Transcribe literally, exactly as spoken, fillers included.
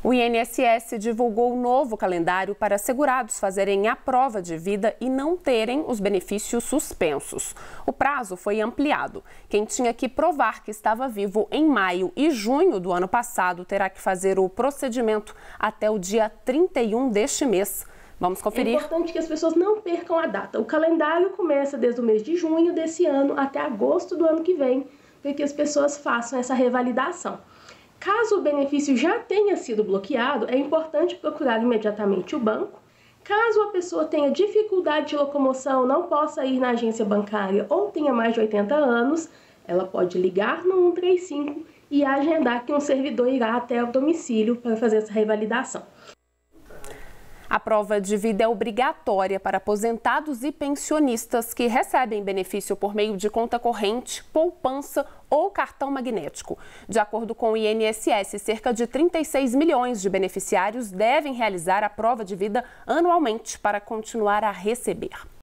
O I N S S divulgou um novo calendário para segurados fazerem a prova de vida e não terem os benefícios suspensos. O prazo foi ampliado. Quem tinha que provar que estava vivo em maio e junho do ano passado terá que fazer o procedimento até o dia trinta e um deste mês. Vamos conferir. É importante que as pessoas não percam a data. O calendário começa desde o mês de junho desse ano até agosto do ano que vem, para que as pessoas façam essa revalidação. Caso o benefício já tenha sido bloqueado, é importante procurar imediatamente o banco. Caso a pessoa tenha dificuldade de locomoção, não possa ir na agência bancária ou tenha mais de oitenta anos, ela pode ligar no um três cinco e agendar que um servidor irá até o domicílio para fazer essa revalidação. A prova de vida é obrigatória para aposentados e pensionistas que recebem benefício por meio de conta corrente, poupança ou cartão magnético. De acordo com o I N S S, cerca de trinta e seis milhões de beneficiários devem realizar a prova de vida anualmente para continuar a receber.